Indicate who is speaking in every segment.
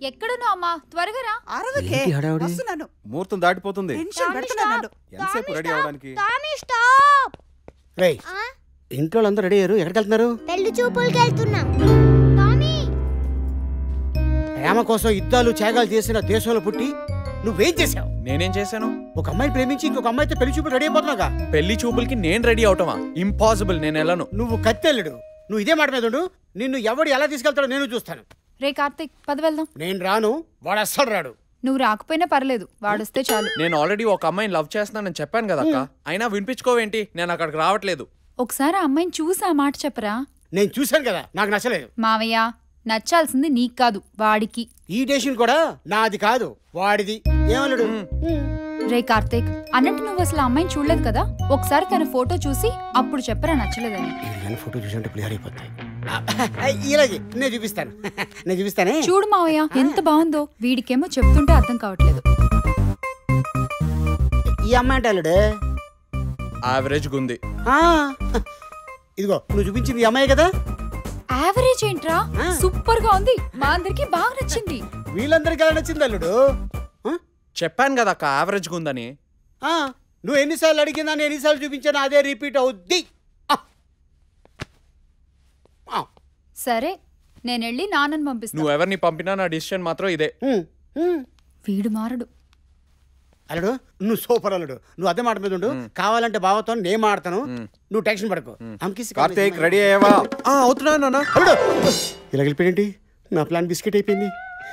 Speaker 1: ఎక్కడున్నావు అమ్మా? త్వరగా రా.
Speaker 2: అరవకే వస్తున్నాను.
Speaker 3: ముహూర్తం దాటిపోతుంది.
Speaker 2: టెన్షన్ పెడుతున్నాను.
Speaker 3: ఎంతసేపు రెడీ అవడానికి?
Speaker 4: రేయ్ ఇంట్లో అందరూ రెడీ అయ్యారు. ఎక్కడికి వెళ్తున్నారు?
Speaker 5: పెళ్లి చూపులకి వెళ్తున్నాం.
Speaker 4: ప్రేమ కోసం యుద్ధాలు త్యాగాలు చేసిన దేశంలో పుట్టి నువ్వేం చేసావు?
Speaker 3: నేనేం చేశాను?
Speaker 4: ఒక అమ్మాయిని ప్రేమించి ఇంకొక అమ్మాయితో పెళ్లి చూపులు రెడీ అయిపోతున్నావుగా.
Speaker 3: పెళ్లి చూపులకి నేను రెడీ అవటమా? ఇంపాసిబుల్. నేను వెళ్ళను.
Speaker 4: నువ్వు కత్తెల్లుడు. నువ్వు ఇదే మాట మీద ఉండు. నిన్ను ఎవడు ఎలా తీసుకెళ్తాడో నేను చూస్తాను.
Speaker 1: రే కార్తీక్, పద వెళ్దాం.
Speaker 4: నేను రాను, వాడు అస్సలు రాడు.
Speaker 1: నువ్వు రాకపోయినా పర్లేదు, వాడొస్తే చాలు.
Speaker 3: నేను ఆల్రెడీ ఒక అమ్మాయిని లవ్ చేస్తున్నానని చెప్పాను కదా అక్క. అయినా వినిపించుకోవేంటి? నేను అక్కడికి రావట్లేదు.
Speaker 1: ఒకసారి ఆ అమ్మాయిని చూసి ఆ మాట చెప్పరా.
Speaker 4: నేను చూశాను కదా, నాకు నచ్చలేదు.
Speaker 1: మావయ్య, నచ్చాల్సింది నీకు కాదు, వాడికి.
Speaker 4: ఈ డెసిషన్ కూడా నాది కాదు, వాడిది. ఏమన్నాడు?
Speaker 1: రే కార్తీక్, అన్నట్టు నువ్వు అసలు ఆ అమ్మాయిని చూడలేదు కదా. ఒకసారి తన ఫోటో చూసి అప్పుడు చెప్పరా నచ్చలేదని.
Speaker 4: ఫోటో చూసంటే క్లియర్ అయిపోతాయి. ఇలాగే నేను చూపిస్తాను. నేను చూపిస్తానే.
Speaker 1: చూడు మావయ్య, ఎంత బాగుందో. వీడికేమో చెప్తుంటే అర్థం కావట్లేదు.
Speaker 4: ఈ అమ్మాయి అంటే అల్లుడు
Speaker 3: యావరేజ్ గుంది.
Speaker 4: ఇదిగో నువ్వు చూపించింది ఈ అమ్మాయి కదా.
Speaker 1: యావరేజ్ ఏంట్రా? సూపర్ గా ఉంది. మా అందరికి బాగా నచ్చింది.
Speaker 4: వీళ్ళందరికీ ఎలా నచ్చింది అల్లుడు?
Speaker 3: చెప్పాను కదా అక్క, యావరేజ్ గుందని.
Speaker 4: నువ్వు ఎన్నిసార్లు అడిగినా నేను ఎన్నిసార్లు చూపించాను అదే రిపీట్ అవుద్ది.
Speaker 1: సరే, నేను వెళ్ళి నాన్నని పంపిస్తాను.
Speaker 3: నువ్వు ఎవరిని పంపినా నా డిసిషన్ మాత్రం ఇదే.
Speaker 1: వీడు మారడు.
Speaker 4: అల్లుడు నువ్వు సూపర్ అల్లుడు. నువ్వు అదే మాట మీద ఉండు. కావాలంటే బావతో నేను మాడతాను. నువ్వు టెన్షన్ పడకు.
Speaker 3: కార్తీక్ రెడీ అయ్యావా? అవుతున్నా.
Speaker 4: ఇలా వెళ్ళిపోయింది. నా ప్లాన్ బిస్కెట్ అయిపోయింది.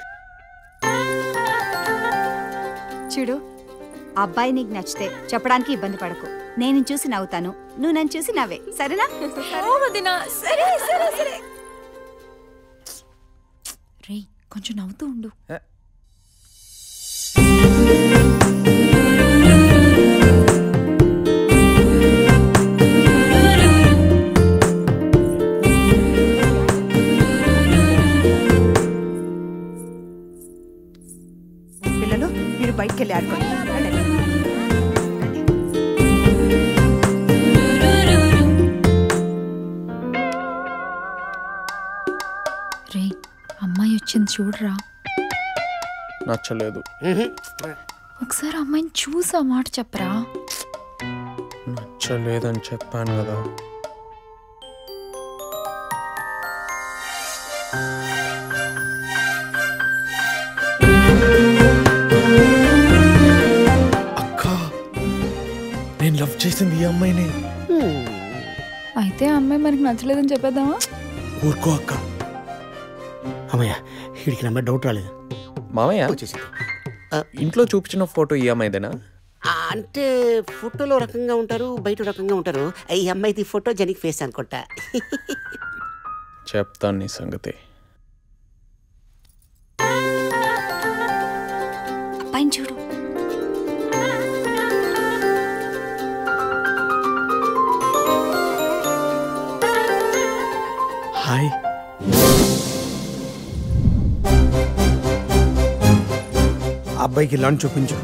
Speaker 6: చూడు, అబ్బాయి నీకు నచ్చితే చెప్పడానికి ఇబ్బంది పడకు. నేను చూసి నవ్వుతాను, నువ్వు నన్ను చూసి నవ్వే. సరేనా?
Speaker 1: రే, కొంచెం నవ్వుతూ ఉండు.
Speaker 2: పిల్లలు మీరు బయటికి వెళ్ళి ఆడుకోండి.
Speaker 1: రే, అమ్మాయి వచ్చింది చూడరా.
Speaker 3: నచ్చలేదు.
Speaker 1: ఒకసారి అమ్మాయిని చూసి ఆ మాట చెప్పరా.
Speaker 3: నచ్చలేదని చెప్పాను కదా. అక్క, నేను లవ్ చేసింది ఈ అమ్మాయిని.
Speaker 1: అయితే ఆ అమ్మాయి మనకి నచ్చలేదని చెప్పేద్దామా?
Speaker 3: ఊరుకో అక్క.
Speaker 4: అమ్మయ్య, వీడికి నా మీద డౌట్ రాలేదు.
Speaker 3: మామయ్య, ఇంట్లో చూపించిన ఫోటో ఈ అమ్మాయిదేనా?
Speaker 4: అంటే ఫోటోలో రకంగా ఉంటారు, బయట రకంగా ఉంటారు. ఈ అమ్మాయిది ఫోటో జెనిక్ ఫేస్ అనుకుంటా.
Speaker 3: చెప్తాను నీ సంగతి.
Speaker 6: పైన చూడు.
Speaker 3: హాయ్.
Speaker 7: అబ్బాయికి లంచ్ చూపించు.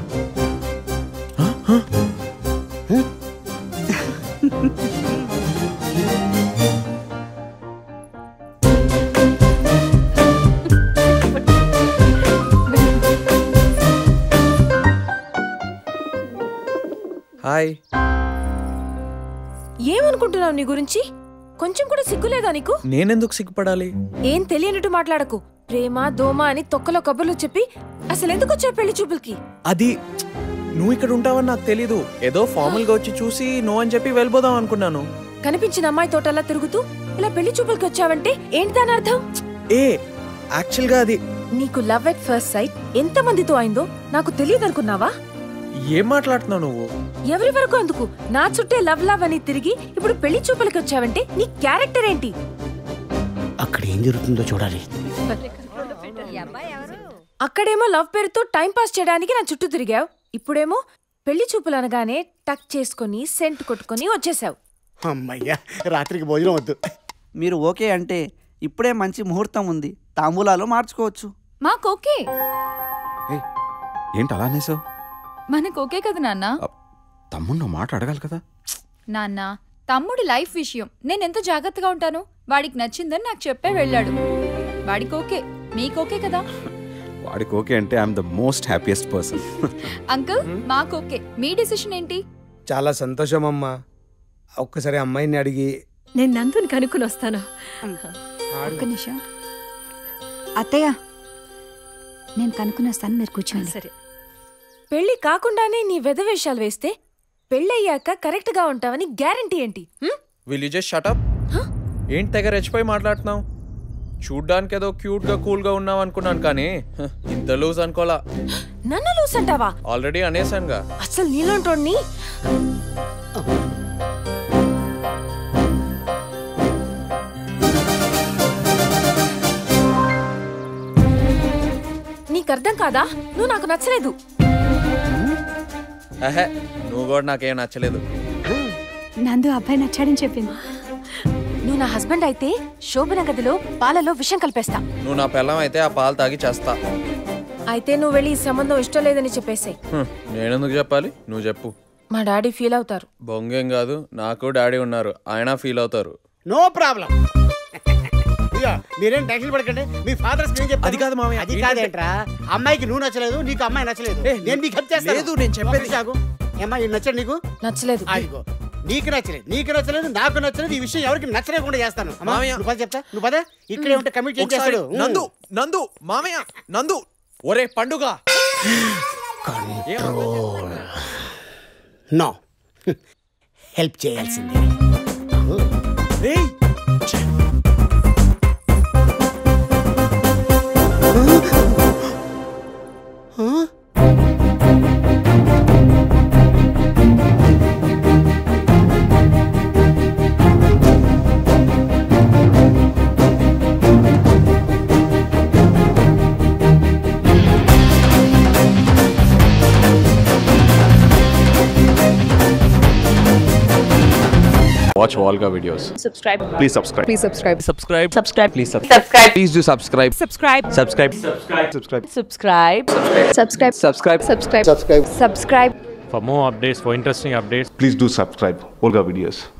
Speaker 3: హాయ్.
Speaker 8: ఏమనుకుంటున్నావు నీ గురించి? కొంచెం కూడా సిగ్గులేదా నీకు?
Speaker 3: నేనెందుకు సిగ్గుపడాలి?
Speaker 8: ఏం తెలియనట్టు మాట్లాడకు. ప్రేమ దోమ అని తొక్కలో కబుర్లు చెప్పి అసలు ఎందుకు వచ్చావు పెళ్లి చూపులకి?
Speaker 3: అది నువ్వు ఇక్కడ ఉంటావని నాకు తెలీదు. ఏదో ఫార్మల్ గా వచ్చి చూసి నో అని చెప్పి వెళ్ళిపోదాం అనుకున్నాను.
Speaker 8: కనిపించిన అమ్మాయి తోటలా తిరుగుతూ ఇలా పెళ్లి చూపులకి వచ్చావంటే ఏంటి దాని అర్థం?
Speaker 3: యాక్చువల్ గా అది
Speaker 8: నీకు లవ్ ఎట్ ఫస్ట్ సైట్ ఎంత మందితో అయిందో నాకు తెలియదు అనుకున్నావా?
Speaker 3: ఏం మాట్లాడుతున్నావు నువ్వు?
Speaker 8: ఎవరి వరకు అందుకు నా చుట్టే లవ్ లవ్ అని తిరిగి ఇప్పుడు పెళ్లి చూపులకి వచ్చావంటే నీ క్యారెక్టర్ ఏంటి?
Speaker 4: అక్కడ ఏం జరుగుతుందో చూడాలి.
Speaker 8: అక్కడేమో లవ్ పేరుతో టైం పాస్ చేయడానికి నా చుట్టూ తిరిగావు. ఇప్పుడేమో పెళ్లి చూపులు అనగానే టక్ చేసుకుని సెంట్ కొట్టుకుని వచ్చేసావు.
Speaker 4: అమ్మయ్యా, రాత్రికి భోజనం వద్దు.
Speaker 9: మీరు ఓకే అంటే ఇప్పుడే మంచి ముహూర్తం ఉంది, తాంబూలాలు మార్చుకోవచ్చు.
Speaker 1: మాకు ఓకే.
Speaker 3: ఏంటి అలా అనేసావు?
Speaker 1: మనకు ఓకే కదా నాన్న.
Speaker 3: తమ్ముడు మాట అడగాలి కదా.
Speaker 1: నాన్న, తమ్ముడి లైఫ్ విషయం నేనెంత జాగ్రత్తగా ఉంటాను. వాడికి నచ్చిందని నాకు చెప్పే వెళ్ళాడు. వాడికి ఓకే, మీకు ఓకే కదా?
Speaker 5: వాడికి ఓకే అంటే I'm the most happiest person.
Speaker 1: Uncle మాకు ఓకే, మీ డెసిషన్ ఏంటి?
Speaker 7: చాలా సంతోషం అమ్మా. ఒక్కసారి అమ్మాయిని అడిగి
Speaker 10: నేను నందుని కనుక్కుని వస్తాను.
Speaker 6: ఒక్క నిమిషం అత్తయ్య, నేను కనుక్కుని వస్తాను, మీరు కూర్చోండి.
Speaker 10: సరే.
Speaker 8: పెళ్లి కాకుండానే నీ వెధవేషాలు వేస్తే పెళ్ళయ్యాక కరెక్ట్ గా ఉంటావని గ్యారంటీ ఏంటి?
Speaker 3: Will you just shut up? ఏంటి తెగ రెచ్చిపోయి మాట్లాడుతున్నావు? చూడ్డానికి ఏదో క్యూట్ గా కూల్ గా ఉన్నావు అనుకున్నాను, కానీ ఇంత లూజ్ అనుకోలా.
Speaker 8: నన్ను లూస్ అంటావా?
Speaker 3: ఆల్రెడీ అనేసానుగా.
Speaker 8: అసలు నీలోంటోడ్ని నీకు అర్థం కాదా? నువ్వు నాకు నచ్చలేదు.
Speaker 3: అహే, నువ్వు కూడా నాకేం నచ్చలేదు.
Speaker 6: నందు అబ్బాయి నచ్చాడని చెప్పింది.
Speaker 8: నువ్వు నా హస్బెండ్ అయితే శోభన గదిలో పాలలో విషం కలిపేస్తా.
Speaker 3: నువ్వు నా పిల్లం అయితే ఆ పాలు తాగి చేస్తా.
Speaker 8: అయితే నువ్వు వెళ్ళి ఈ సంబంధం ఇష్టం లేదని చెప్పేసాయి.
Speaker 3: నేనెందుకు చెప్పాలి? నువ్వు చెప్పు.
Speaker 8: మా డాడీ ఫీల్ అవుతారు.
Speaker 3: బొంగేం కాదు, నాకు డాడీ ఉన్నారు, ఆయన ఫీల్ అవుతారు.
Speaker 4: No problem. మీరేం టెన్షన్ పడకండి. మీ ఫాదర్
Speaker 3: అది కాదు మామయ్య.
Speaker 4: అది కాదేంట్రా, అమ్మాయికి నువ్వు నచ్చలేదు, నీకు అమ్మాయి నచ్చలేదు. నేను నీకు హెల్ప్ చేస్తాను.
Speaker 3: లేదు, నేను చెప్పేది
Speaker 4: సాగు. అమ్మాయి నచ్చడు నీకు?
Speaker 8: నచ్చలేదు.
Speaker 4: అదిగో, నీకు నచ్చలేదు, నాకు నచ్చలేదు. ఈ విషయం ఎవరికి నచ్చలేకుండా చేస్తాను. నువ్వు పద చెప్తా, నువ్వు పద. ఇక్కడే ఉంటే కమిట్ చేస్తాడు.
Speaker 3: నందు మామయ్య, నందు. ఒరే పండుగ,
Speaker 4: నో హెల్ప్ చేయాల్సిందే.
Speaker 5: Watch Volga videos.
Speaker 10: Subscribe.
Speaker 5: Please subscribe.
Speaker 10: Please subscribe.
Speaker 5: Subscribe.
Speaker 10: Subscribe.
Speaker 5: Please subscribe. Please do subscribe.
Speaker 10: Subscribe.
Speaker 5: Subscribe. Subscribe. Subscribe.
Speaker 10: Subscribe.
Speaker 6: Subscribe.
Speaker 5: Subscribe.
Speaker 6: Subscribe. Subscribe.
Speaker 11: For more updates, for interesting updates,
Speaker 5: Please do subscribe. Volga videos.